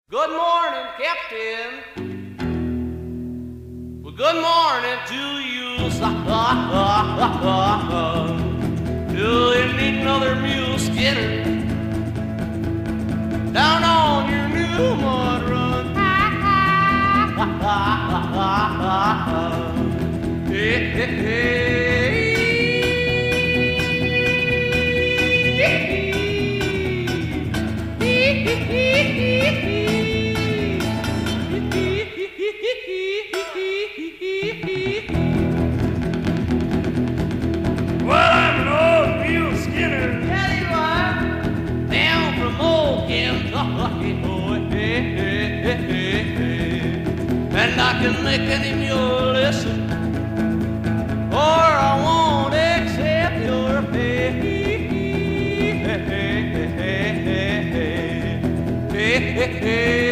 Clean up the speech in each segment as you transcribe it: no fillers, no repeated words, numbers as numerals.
Good morning, Captain. Well, good morning to you. Do you need another mule skinner down on your new mud run? Hey, hey, hey. Well, I'm an old mule skinner. Yeah, you are. Down from old Kentucky, boy. Hey, hey, hey, hey, hey. And I can make any mule listen, or I won't accept your pay. Hey, hey, hey, hey, hey, hey, hey.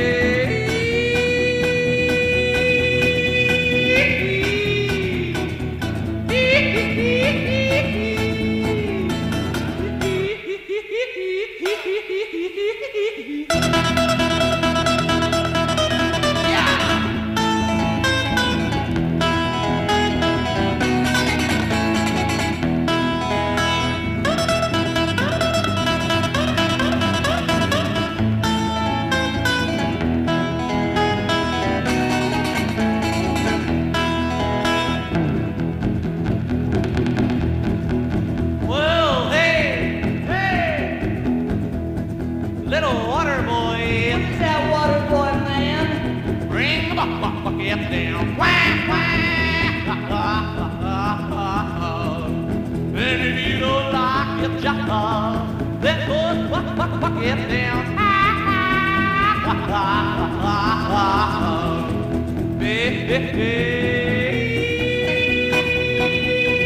Little water boy, Who's that water boy, man? bring the bucket down. Whack, whack. And if you don't like your job, then put bucket down. Hey, hey,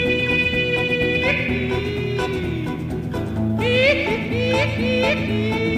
hey.